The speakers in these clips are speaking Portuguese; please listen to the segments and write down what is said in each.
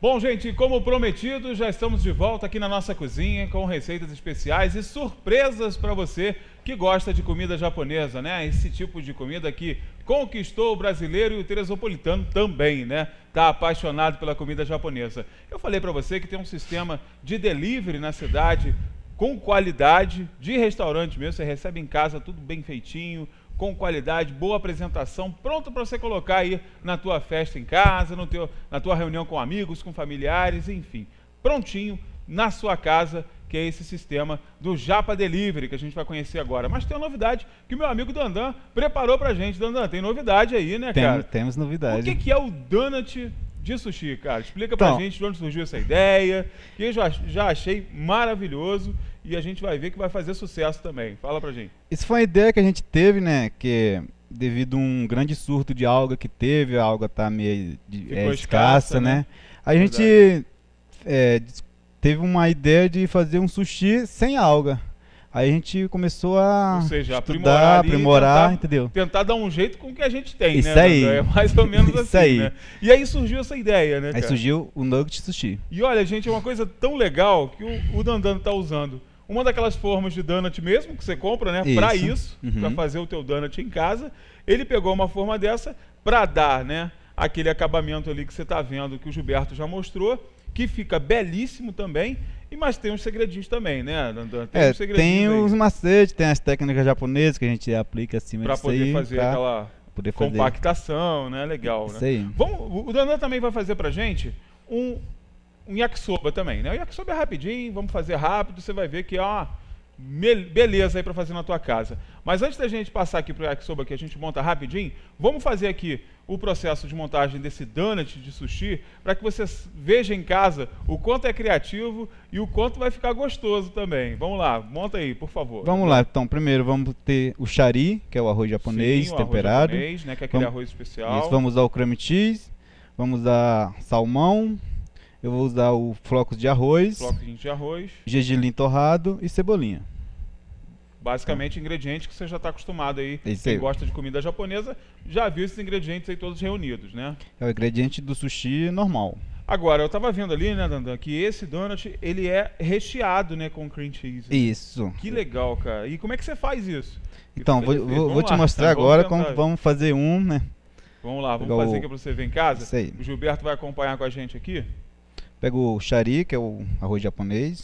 Bom, gente, como prometido, já estamos de volta aqui na nossa cozinha com receitas especiais e surpresas para você que gosta de comida japonesa, né? Esse tipo de comida que conquistou o brasileiro e o teresopolitano também, né? Tá apaixonado pela comida japonesa. Eu falei para você que tem um sistema de delivery na cidade com qualidade, de restaurante mesmo, você recebe em casa tudo bem feitinho, com qualidade, boa apresentação, pronto para você colocar aí na tua festa em casa, na tua reunião com amigos, com familiares, enfim, prontinho na sua casa, que é esse sistema do Japa Delivery, que a gente vai conhecer agora. Mas tem uma novidade que o meu amigo Dandan preparou pra gente. Dandan, tem novidade aí, né, cara? Temos novidade. O que é o donut de sushi, cara? Explica pra gente de onde surgiu essa ideia, que eu já achei maravilhoso e a gente vai ver que vai fazer sucesso também. Fala pra gente. Isso foi uma ideia que a gente teve, né, que devido a um grande surto de alga que teve, a alga tá meio escassa, né? A gente teve uma ideia de fazer um sushi sem alga. Aí a gente começou a Ou seja, estudar, aprimorar, entendeu? Tentar dar um jeito com o que a gente tem, isso né? Aí. É mais ou menos isso assim, aí. Né? E aí surgiu essa ideia, né, Aí cara? surgiu o nugget sushi. E olha, gente, é uma coisa tão legal que o Dandan tá usando uma daquelas formas de donut mesmo, que você compra, né? Para isso, para fazer o teu donut em casa. Ele pegou uma forma dessa para dar, né, aquele acabamento ali que você tá vendo, que o Gilberto já mostrou, que fica belíssimo também. Mas tem uns segredinhos também, né, Dandan? Tem os macetes, tem as técnicas japonesas que a gente aplica acima disso aí. Para poder fazer aquela compactação, né? Legal, isso né? Aí. O Dandan também vai fazer pra gente um yakisoba também, né? O yakisoba é rapidinho, vamos fazer rápido, você vai ver que é uma beleza aí para fazer na tua casa. Mas antes da gente passar aqui pro yakisoba, que a gente monta rapidinho, vamos fazer aqui o processo de montagem desse donut de sushi, para que você veja em casa o quanto é criativo e o quanto vai ficar gostoso também. Vamos lá, monta aí, por favor. Vamos lá, então, primeiro vamos ter o shari, que é o arroz japonês. Sim, o temperado. Arroz japonês, né, que é aquele arroz especial. Isso, vamos usar o cream cheese, vamos usar salmão, eu vou usar o flocos de arroz, gergelim torrado e cebolinha. Basicamente, ingredientes que você já está acostumado aí. Quem gosta de comida japonesa já viu esses ingredientes aí todos reunidos, né? É o ingrediente do sushi normal. Agora, eu estava vendo ali, né, Dandan, que esse donut, ele é recheado, né, com cream cheese. Isso. Que legal, cara. E como é que você faz isso? Então, vou te mostrar agora como vamos fazer né? Vamos lá, vamos fazer aqui para você ver em casa. Isso aí. O Gilberto vai acompanhar com a gente aqui. Pego o shari, que é o arroz japonês.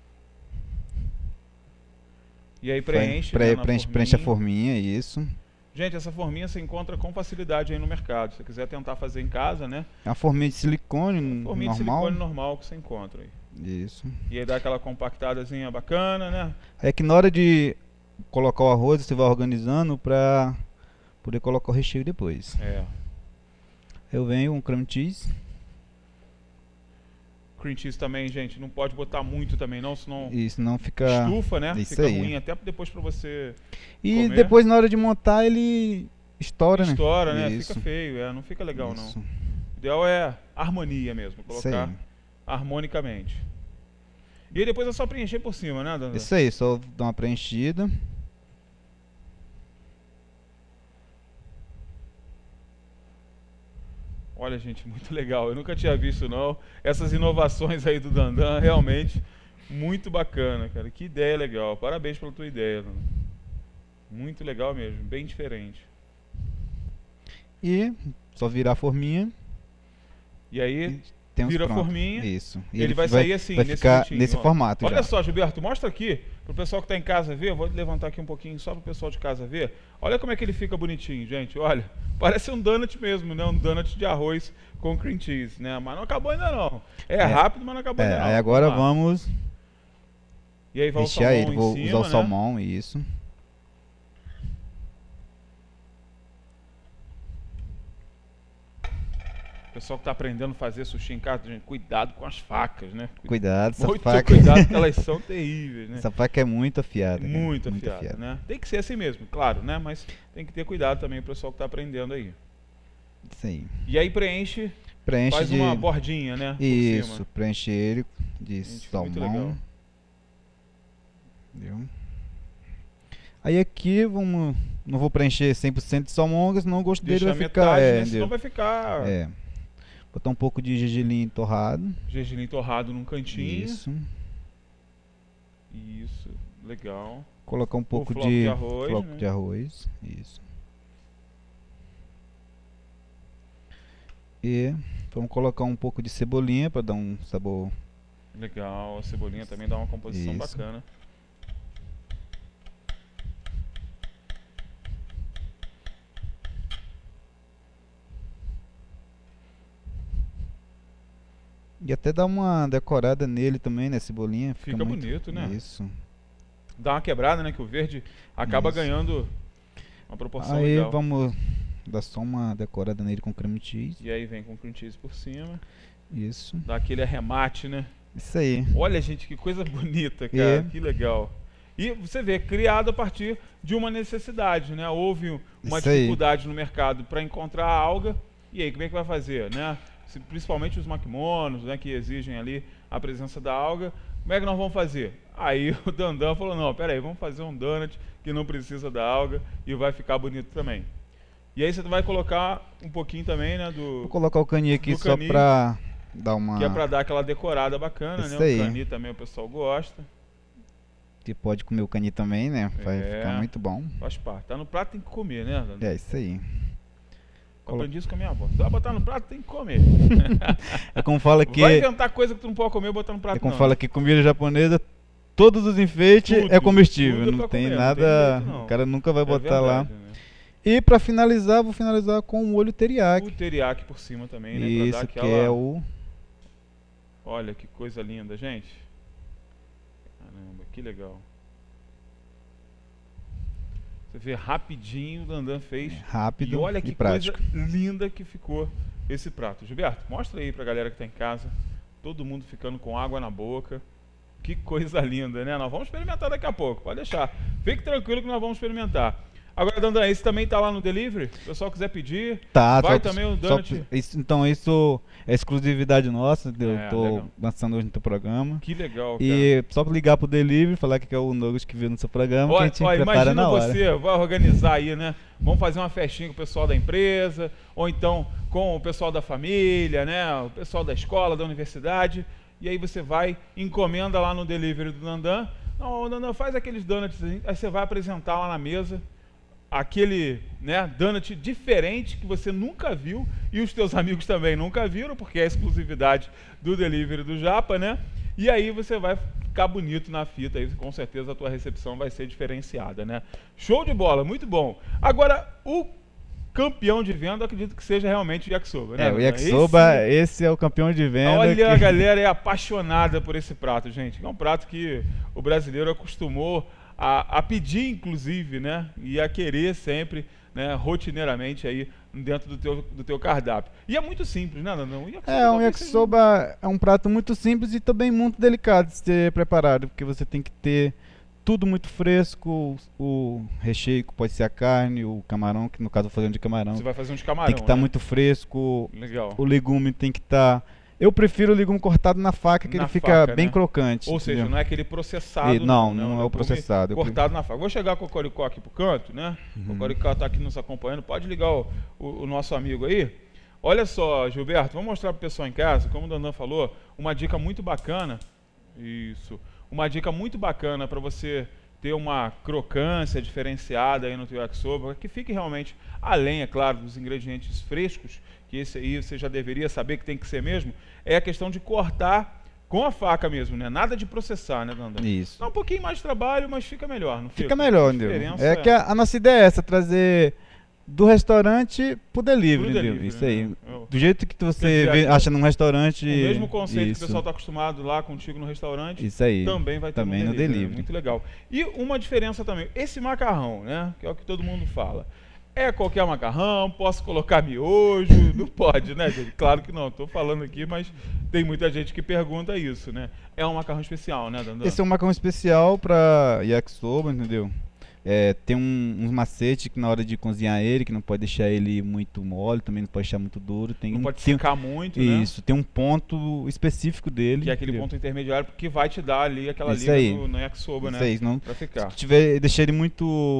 E aí preenche, preenche a forminha, isso. Gente, essa forminha você encontra com facilidade aí no mercado. Se você quiser tentar fazer em casa, né? É uma forminha de silicone normal. Forminha de silicone normal que você encontra aí. Isso. E aí dá aquela compactadazinha bacana, né? É que na hora de colocar o arroz, você vai organizando pra poder colocar o recheio depois. Eu venho um cream cheese. Cream cheese também, gente, não pode botar muito também não, senão isso não fica estufa, né? Isso fica aí. Ruim até depois para você e comer. Depois na hora de montar ele estoura, né? Fica feio, não fica legal não. O ideal é harmonia mesmo, colocar harmonicamente. E aí depois é só preencher por cima, né, Dandan? Isso aí, só dar uma preenchida. Olha, gente, muito legal. Eu nunca tinha visto, não. Essas inovações aí do Dandan, realmente muito bacana, cara. Que ideia legal. Parabéns pela tua ideia, Dandan. Muito legal mesmo, bem diferente. E só virar a forminha. E aí, vira a forminha. Isso. E ele vai sair assim, vai ficar nesse formato. Olha só, Gilberto, mostra aqui pro pessoal que está em casa ver. Eu vou levantar aqui um pouquinho só pro pessoal de casa ver. Olha como é que ele fica bonitinho, gente. Olha, parece um donut mesmo, né? Um donut de arroz com cream cheese, né? Mas não acabou ainda não. Rápido, mas não acabou ainda não. Aí agora vamos e aí vai rechear ele. Vou usar o né? salmão, isso. O pessoal que está aprendendo a fazer sushi em casa, gente, cuidado com as facas, né? Cuidado, essa muito faca. Cuidado, porque elas são terríveis, né? Essa faca é muito afiada. Muito afiada, né? Tem que ser assim mesmo, claro, né? Mas tem que ter cuidado também o pessoal que está aprendendo aí. Isso aí. E aí preenche faz uma bordinha, né? Isso, preenche ele de salmão. Muito legal. Entendeu? Aí aqui não vou preencher 100% de salmão, senão o gosto dele vai ficar... metade, né? Senão vai ficar... Botar um pouco de gergelim torrado. Gergelim torrado num cantinho. Isso. Isso, legal. Colocar um pouco de floco de arroz. Isso. E vamos colocar um pouco de cebolinha para dar um sabor. Legal, a cebolinha também dá uma composição bacana. E até dá uma decorada nele também, né, cebolinha. Fica muito bonito, né? Isso. Dá uma quebrada, né, que o verde acaba ganhando uma proporção legal. Aí vamos dar só uma decorada nele com cream cheese. E aí vem com cream cheese por cima. Isso. Dá aquele arremate, né? Isso aí. Olha, gente, que coisa bonita, cara. Que legal. E você vê, criado a partir de uma necessidade, né? Houve uma dificuldade no mercado para encontrar a alga. E aí, como é que vai fazer, né? Principalmente os maquimonos, né, que exigem ali a presença da alga. Como é que nós vamos fazer? Aí o Dandan falou, não, peraí, vamos fazer um donut que não precisa da alga e vai ficar bonito também. E aí você vai colocar um pouquinho também, né, Vou colocar o cani aqui só pra dar uma... Que é pra dar aquela decorada bacana, né? O cani também o pessoal gosta. Você pode comer o cani também, né? Vai ficar muito bom. Faz parte. Tá no prato, tem que comer, né, Dandan? É, isso aí. Eu aprendi isso com a minha avó. Se vai botar no prato, tem que comer. É como fala que... Vai inventar coisa que tu não pode comer e botar no prato, é como fala que comida japonesa, todos os enfeites é comestível. Não tem nada... O cara nunca vai botar lá. Né? E pra finalizar, vou finalizar com o molho teriyaki. O teriyaki por cima também, né? Isso, pra dar que é o... Olha que coisa linda, gente. Caramba, que legal. Você vê rapidinho, o Dandan fez. Rápido e olha que prático. Coisa linda que ficou esse prato. Gilberto, mostra aí pra galera que tá em casa. Todo mundo ficando com água na boca. Que coisa linda, né? Nós vamos experimentar daqui a pouco, pode deixar. Fique tranquilo que nós vamos experimentar. Agora, Dandan, esse também tá lá no delivery? Se o pessoal quiser pedir, vai também o donut. Então, isso é exclusividade nossa. Eu tô lançando hoje no teu programa. Que legal, cara. E só ligar pro delivery, falar que é o Nuggets que viu no seu programa, que a gente prepara na hora. Imagina você, vai organizar aí, né? Vamos fazer uma festinha com o pessoal da empresa, ou então com o pessoal da família, né? O pessoal da escola, da universidade. E aí você vai, encomenda lá no delivery do Dandan. Não, Dandan, faz aqueles donuts, aí você vai apresentar lá na mesa aquele, né, donut diferente que você nunca viu e os teus amigos também nunca viram, porque é a exclusividade do delivery do Japa, né? E aí você vai ficar bonito na fita, aí com certeza a tua recepção vai ser diferenciada, né? Show de bola, muito bom. Agora, o campeão de venda, eu acredito que seja realmente o yakisoba, né? O yakisoba, esse é o campeão de venda. Olha, a galera é apaixonada por esse prato, gente. É um prato que o brasileiro acostumou a pedir, inclusive, né? E a querer sempre, né? Rotineiramente aí dentro do teu cardápio. E é muito simples, né, Dandan? Um yakisoba é um prato muito simples e também muito delicado de ser preparado, porque você tem que ter tudo muito fresco, o recheio pode ser a carne, o camarão, que no caso eu vou fazer um de camarão. Você vai fazer um de camarão, tem que estar muito fresco. Legal. O legume tem que estar... Eu prefiro o legume cortado na faca, que ele fica bem crocante. Ou seja, não é aquele processado. Não é o processado. Cortado na faca. Vou chegar com o Cocoricó aqui pro canto, né? O Cocoricó tá aqui nos acompanhando. Pode ligar o nosso amigo aí. Olha só, Gilberto, vamos mostrar pro pessoal em casa, como o Dandan falou, uma dica muito bacana. Isso. Uma dica muito bacana para você ter uma crocância diferenciada aí no teu yakisoba, que fique realmente além, é claro, dos ingredientes frescos, que esse aí você já deveria saber que tem que ser mesmo, é a questão de cortar com a faca mesmo, né? Nada de processar, né, Dandan? Isso. Dá um pouquinho mais de trabalho, mas fica melhor, não fica? Fica melhor, entendeu? É que a nossa ideia é essa, trazer do restaurante pro delivery, isso aí. Né? Do jeito que você acha num restaurante... O mesmo conceito que o pessoal está acostumado lá contigo no restaurante, isso aí. Também vai ter no delivery. Né? Muito legal. E uma diferença também, esse macarrão, né? Que é o que todo mundo fala. É qualquer macarrão, posso colocar miojo? Não pode, né, gente? Claro que não, estou falando aqui, mas tem muita gente que pergunta isso, né? É um macarrão especial, né, Dandan? Esse é um macarrão especial para yakisoba, entendeu? Tem uns macetes que na hora de cozinhar ele, que não pode deixar ele muito mole, também não pode deixar muito duro. Não pode secar muito, né? Isso, tem um ponto específico dele. Que é aquele ponto intermediário que vai te dar ali aquela liga no yakisoba, né? Isso aí, não, pra ficar. Se deixar ele muito...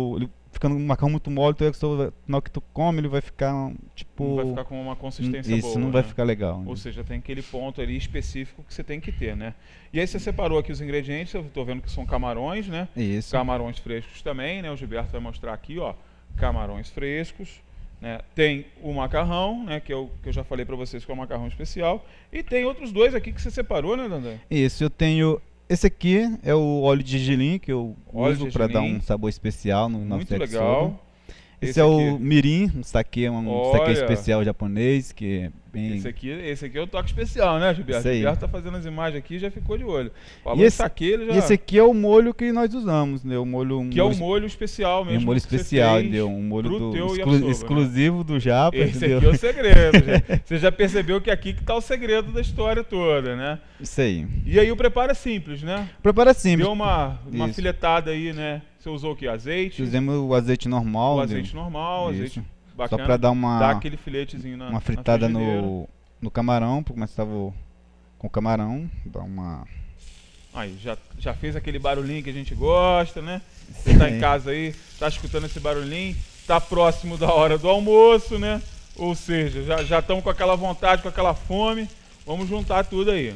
ficando um macarrão muito mole, então na hora que tu come, ele vai ficar, tipo... Não vai ficar com uma consistência boa. Isso, não vai ficar legal. Ou seja, tem aquele ponto ali específico que você tem que ter, né? E aí você separou aqui os ingredientes, eu tô vendo que são camarões, né? Isso. Camarões frescos também, né? O Gilberto vai mostrar aqui, ó, camarões frescos, né? Tem o macarrão, né? Que eu já falei pra vocês que é um macarrão especial. E tem outros dois aqui que você separou, né, Dandan? Isso, eu tenho... Esse aqui é o óleo de gergelim que eu uso para dar um sabor especial no nosso Muito legal. Esse é o mirim, um saquê especial japonês, que é bem... Esse aqui é o toque especial, né, Gilberto? O Gilberto tá fazendo as imagens aqui e já ficou de olho. Falou saquê, ele já... E esse aqui é o molho que nós usamos, né? O molho... Que é o molho especial mesmo. Um molho especial, entendeu? Um molho exclusivo, né? Do Japa, esse aqui é o segredo, gente. Você já percebeu que aqui que tá o segredo da história toda, né? Isso aí. E aí o preparo é simples, né? Preparo é simples. Deu uma filetada aí, né? Você usou o que? Azeite? Usamos o azeite normal. O azeite normal, azeite bacana. Só pra dar aquele filetezinho uma fritada no camarão, pra começar com o camarão. Dar uma... Aí, já fez aquele barulhinho que a gente gosta, né? Você tá em casa aí, tá escutando esse barulhinho, tá próximo da hora do almoço, né? Ou seja, já estão com aquela vontade, com aquela fome. Vamos juntar tudo aí.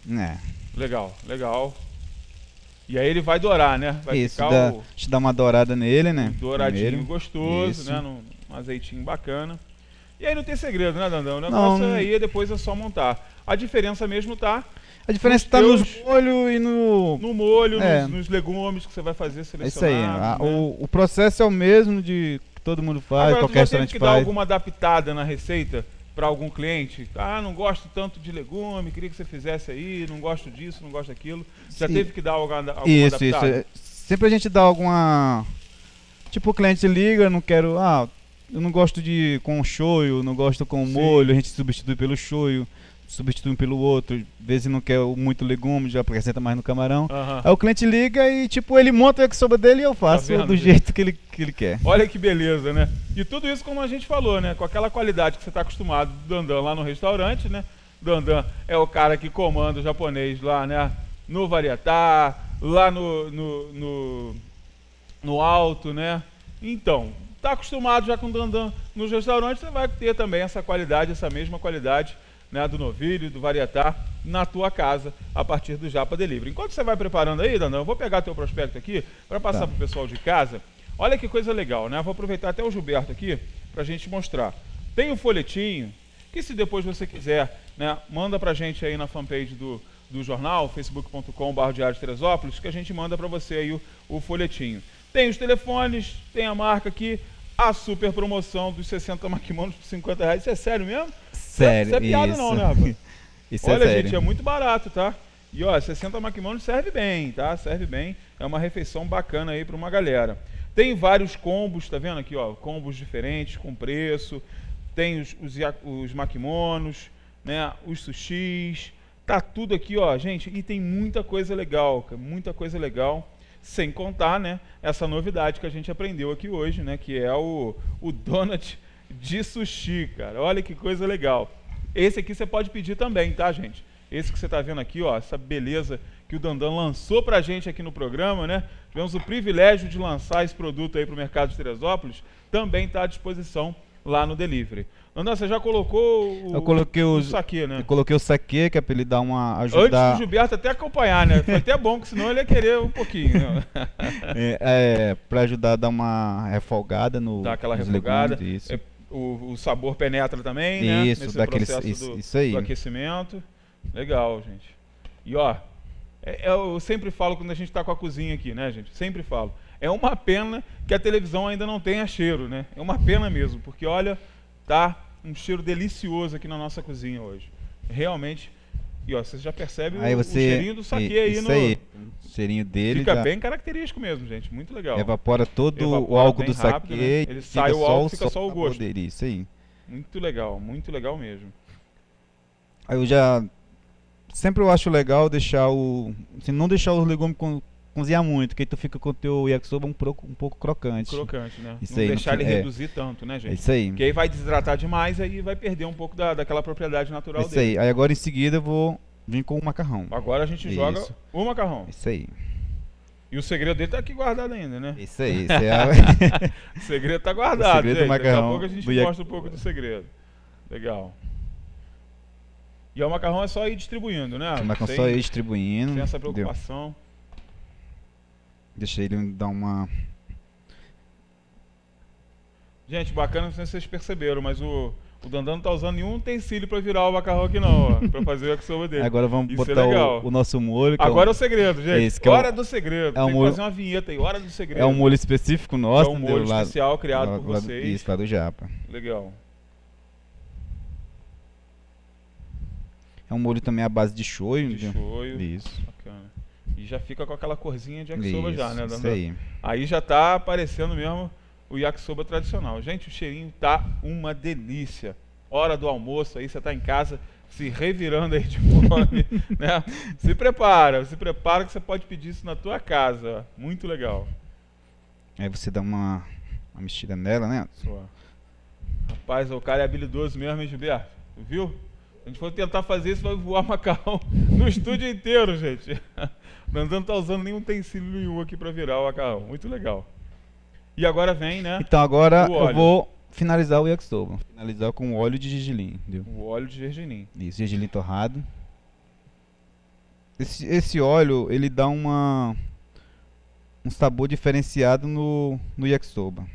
Legal, legal. E aí ele vai dourar, né? Vai ficar deixa eu dar uma dourada nele, né? Douradinho gostoso, né? Um azeitinho bacana. E aí não tem segredo, né, Dandão? O negócio aí depois é só montar. A diferença mesmo tá... A diferença está nos molhos e no... No molho, nos legumes que você vai fazer selecionado. É isso aí. Né? O processo é o mesmo de que todo mundo faz, agora, qualquer restaurante faz. Agora, dar alguma adaptada na receita para algum cliente? Ah, não gosto tanto de legume, queria que você fizesse aí, não gosto disso, não gosto daquilo. Já teve que dar alguma adaptada? Isso. Sempre a gente dá alguma... Tipo, o cliente liga, não quero... eu não gosto com shoyu, não gosto com molho, a gente substitui pelo shoyu, substitui pelo outro. Às vezes não quer muito legume, já acrescenta mais no camarão. Aí o cliente liga e, tipo, ele monta o yakisoba dele e eu faço do jeito que ele quer. Olha que beleza, né? E tudo isso, como a gente falou, né? Com aquela qualidade que você está acostumado do Dandan lá no restaurante, né? Dandan é o cara que comanda o japonês lá, né? No Varietá, lá no alto, né? Então, tá acostumado já com o Dandan nos restaurantes, você vai ter também essa qualidade, essa mesma qualidade, né, do Novilho, do Varietá, na tua casa, a partir do Japa Delivery. Enquanto você vai preparando aí, Dandan, eu vou pegar teu prospecto aqui para passar pro pessoal de casa. Olha que coisa legal, né? Vou aproveitar até o Gilberto aqui pra gente mostrar. Tem um folhetinho, que se depois você quiser, né, manda pra gente aí na fanpage do jornal, facebook.com/Diário de Teresópolis, que a gente manda pra você aí o folhetinho. Tem os telefones, tem a marca aqui, a super promoção dos 60 maquimonos por R$50. Isso é sério mesmo? Sério, isso é piada isso. Não, né, rapaz? Isso olha, é sério. gente, é muito barato, tá? E ó, 60 maquimonos serve bem, tá? Serve bem, é uma refeição bacana aí pra uma galera. Tem vários combos, tá vendo aqui, ó? Combos diferentes, com preço. Tem os maquimonos, né? Os sushis. Tá tudo aqui, ó, gente. E tem muita coisa legal, cara. Muita coisa legal. Sem contar, né? Essa novidade que a gente aprendeu aqui hoje, né? Que é o donut de sushi, cara. Olha que coisa legal. Esse aqui você pode pedir também, tá, gente? Esse que você tá vendo aqui, ó. Essa beleza que o Dandan lançou pra gente aqui no programa, né? Tivemos o privilégio de lançar esse produto aí pro mercado de Teresópolis. Também tá à disposição lá no delivery. Dandan, você já colocou eu coloquei o saquê, né? Eu coloquei o saquê, que é pra ele dar uma ajudar... Antes do Gilberto até acompanhar, né? Foi até bom, que senão ele ia querer um pouquinho. Né? Pra ajudar a dar uma refogada no... Dar aquela refogada. Legumes, isso. O sabor penetra também, né? Isso, isso aí. Do aquecimento. Legal, gente. E ó, eu sempre falo quando a gente tá com a cozinha aqui, né, gente? Sempre falo. É uma pena que a televisão ainda não tenha cheiro, né? É uma pena mesmo, porque olha, tá um cheiro delicioso aqui na nossa cozinha hoje. Realmente. E ó, você já percebe o cheirinho do saquê aí no... Aí, o cheirinho dele fica bem característico mesmo, gente. Muito legal. Evapora todo o álcool do saquê. Né? Ele sai o álcool, fica só o gosto. Dele, isso aí. Muito legal mesmo. Aí sempre eu acho legal deixar não deixar os legumes cozinhar muito, porque aí tu fica com o teu yakisoba um pouco crocante. Crocante, né? Isso não aí, deixar ele reduzir tanto, né, gente? Isso aí. Porque aí vai desidratar demais, aí vai perder um pouco daquela propriedade natural dele. Isso aí. Aí agora em seguida eu vou vir com o macarrão. Agora a gente joga o macarrão. Isso aí. E o segredo dele tá aqui guardado ainda, né? Isso aí, o segredo tá guardado, o segredo gente. do macarrão. Daqui a pouco a gente mostra um pouco do segredo. Legal. E o macarrão é só ir distribuindo, né? O macarrão só ir distribuindo. Sem essa preocupação. Deixa ele dar uma... Gente, bacana, não sei se vocês perceberam, mas o Dandan não tá usando nenhum utensílio pra virar o macarrão aqui não, ó. Pra fazer o yakisoba dele. Agora vamos botar o nosso molho. Agora é o segredo, gente. Esse, hora do segredo. Tem que molho... fazer uma vinheta aí, hora do segredo. É um molho específico nosso. É um molho especial criado por vocês. Isso, lá do Japa. Legal. É um molho também à base de shoyu. De shoyu. Isso. Bacana. E já fica com aquela corzinha de yakisoba já, né, Dandan? Isso aí. Aí já tá aparecendo mesmo o yakisoba tradicional. Gente, o cheirinho tá uma delícia. Hora do almoço aí, você tá em casa se revirando aí de fome, né? Se prepara que você pode pedir isso na tua casa. Muito legal. Aí você dá uma mexida nela, né? Rapaz, o cara é habilidoso mesmo, hein, Gilberto? Viu? A gente for tentar fazer isso, vai voar macarrão no estúdio inteiro, gente. Não tá usando nenhum utensílio nenhum aqui para virar o macarrão. Muito legal. E agora vem, né? Então agora eu vou finalizar o yakisoba. Finalizar com óleo de gergelim. O óleo de gergelim. Isso, gergelim torrado. Esse óleo, ele dá um sabor diferenciado no yakisoba.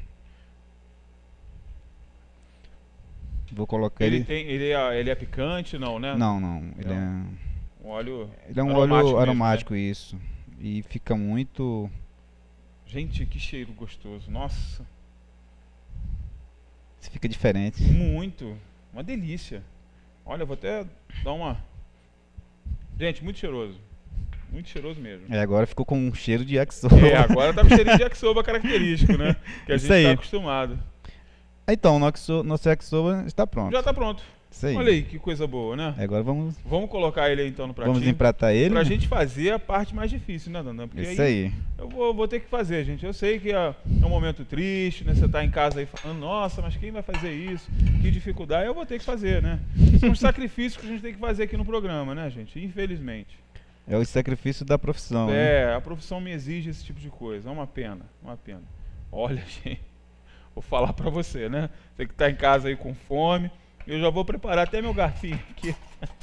Vou colocar ele. Ele é picante, não, né? Não. Ele é um óleo. Ele é um óleo aromático, mesmo, né? Isso. E fica muito. Gente, que cheiro gostoso. Nossa. Isso fica diferente. Muito. Uma delícia. Olha, eu vou até dar uma. Gente, muito cheiroso. Muito cheiroso mesmo. Agora ficou com um cheiro de yakisoba. Agora tá com cheiro de yakisoba característico, né? Que a gente tá acostumado. Então, o nosso yakisoba está pronto. Já está pronto. Isso aí. Olha aí, que coisa boa, né? Agora vamos colocar ele aí então no pratinho. Vamos empratar ele? Pra gente fazer a parte mais difícil, né, Dandan? Porque isso aí. Eu vou ter que fazer, gente. Eu sei que é um momento triste, né? Você tá em casa aí falando, nossa, mas quem vai fazer isso? Que dificuldade. Eu vou ter que fazer, né? São os sacrifícios que a gente tem que fazer aqui no programa, né, gente? Infelizmente. É o sacrifício da profissão. A profissão me exige esse tipo de coisa. É uma pena, uma pena. Olha, gente, vou falar pra você, né? Você que tá em casa aí com fome, eu já vou preparar até meu garfinho aqui.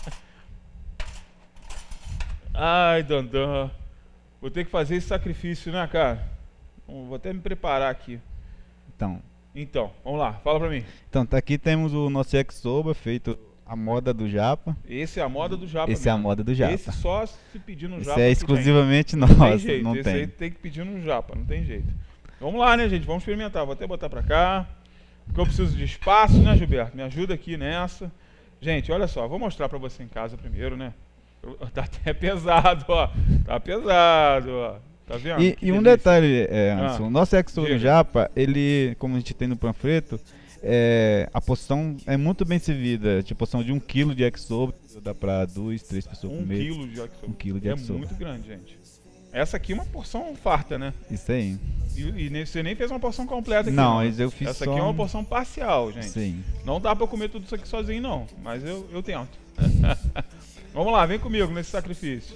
Ai, Dandan. Vou ter que fazer esse sacrifício, né, cara? Vou até me preparar aqui. Então, vamos lá, fala pra mim. Então, aqui temos o nosso yakisoba feito à moda do Japa. Esse é a moda do Japa. Esse mesmo. É a moda do Japa. Esse só se pedir no Japa. Esse é exclusivamente nosso, não tem jeito. Não esse tem. Aí tem que pedir no Japa, não tem jeito. Vamos lá, né, gente? Vamos experimentar. Vou até botar pra cá. Porque eu preciso de espaço, né, Gilberto? Me ajuda aqui nessa. Gente, olha só, vou mostrar pra você em casa primeiro, né? Tá até pesado, ó. Tá pesado, ó. Tá vendo? E um detalhe, Anderson, o nosso yakisoba do Japa, ele, como a gente tem no panfleto, a porção é muito bem servida. Tipo, porção de 1 kg de yakisoba, dá pra 2, 3 pessoas comer. 1 kg de yakisoba. 1 kg de yakisoba. É muito grande, gente. Essa aqui é uma porção farta, né? Isso aí. E você nem fez uma porção completa aqui, não. Mas eu fiz essa aqui é uma porção parcial, gente. Sim. Não dá pra comer tudo isso aqui sozinho, não. Mas eu tento. Vamos lá, vem comigo nesse sacrifício.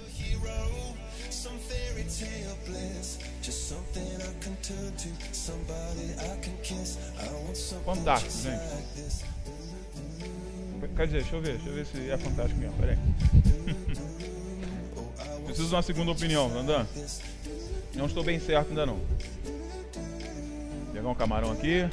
Fantástico, gente. Quer dizer, deixa eu ver se é fantástico mesmo. Pera aí. Preciso de uma segunda opinião, Dandan. Não estou bem certo ainda não. Vou pegar um camarão aqui.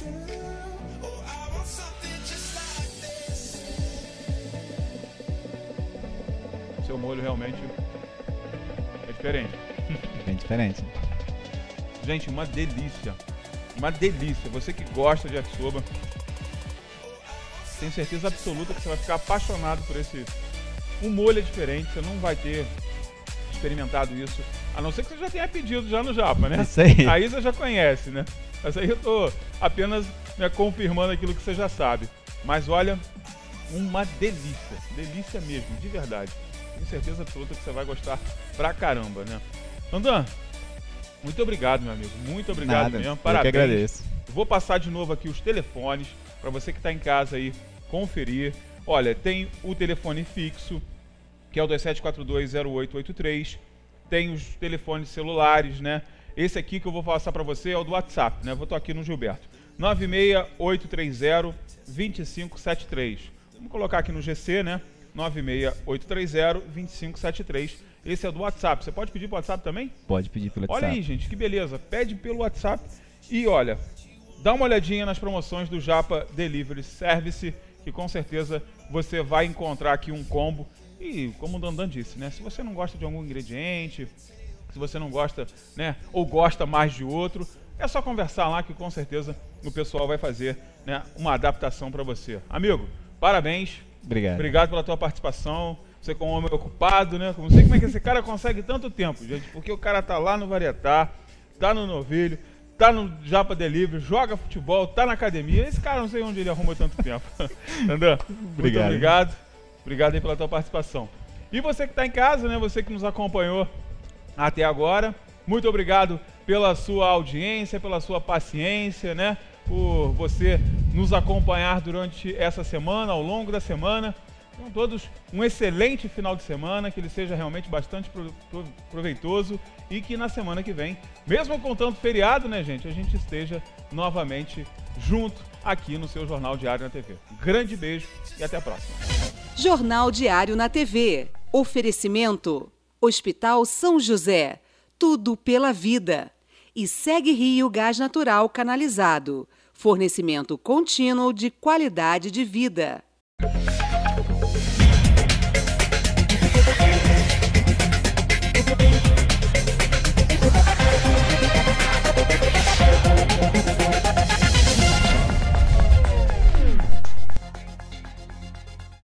Seu molho realmente é diferente. Bem diferente. Gente, uma delícia. Uma delícia. Você que gosta de yakisoba, tenho certeza absoluta que você vai ficar apaixonado por esse... O molho é diferente, você não vai ter experimentado isso, a não ser que você já tenha pedido já no Japa, né? Isso aí. Aí você já conhece, né? Mas aí eu tô apenas confirmando aquilo que você já sabe. Mas olha, uma delícia. Delícia mesmo, de verdade. Tenho certeza absoluta que você vai gostar pra caramba, né? Dandan, muito obrigado, meu amigo. Muito obrigado mesmo. Parabéns. Eu que agradeço. Vou passar de novo aqui os telefones para você que está em casa aí conferir. Olha, tem o telefone fixo, que é o 27420883. tem os telefones celulares, né? Esse aqui que eu vou passar para você é o do WhatsApp, né? Eu estou aqui no Gilberto. 96830-2573. Vamos colocar aqui no GC, né? 96830-2573. Esse é do WhatsApp. Você pode pedir pelo WhatsApp também? Pode pedir pelo WhatsApp. Olha aí, gente, que beleza. Pede pelo WhatsApp e olha, dá uma olhadinha nas promoções do Japa Delivery Service, que com certeza você vai encontrar aqui um combo. E como o Dandan disse, né? Se você não gosta de algum ingrediente, se você não gosta, né, ou gosta mais de outro, é só conversar lá que com certeza o pessoal vai fazer, né, uma adaptação para você. Amigo, parabéns. Obrigado. Obrigado pela tua participação. Você como homem ocupado, né? Não sei como é que esse cara consegue tanto tempo, gente, porque o cara tá lá no Varietá, tá no Novilho, tá no Japa Delivery, joga futebol, tá na academia. Esse cara não sei onde ele arruma tanto tempo. Dandan, muito obrigado. Obrigado aí pela tua participação. E você que está em casa, né? Você que nos acompanhou até agora, muito obrigado pela sua audiência, pela sua paciência, né? Por você nos acompanhar durante essa semana, ao longo da semana. Tenham todos um excelente final de semana, que ele seja realmente bastante proveitoso e que na semana que vem, mesmo com tanto feriado, né, gente, a gente esteja novamente junto aqui no seu Jornal Diário na TV. Um grande beijo e até a próxima. Jornal Diário na TV. Oferecimento: Hospital São José. Tudo pela vida. E Segue Rio Gás Natural Canalizado. Fornecimento contínuo de qualidade de vida.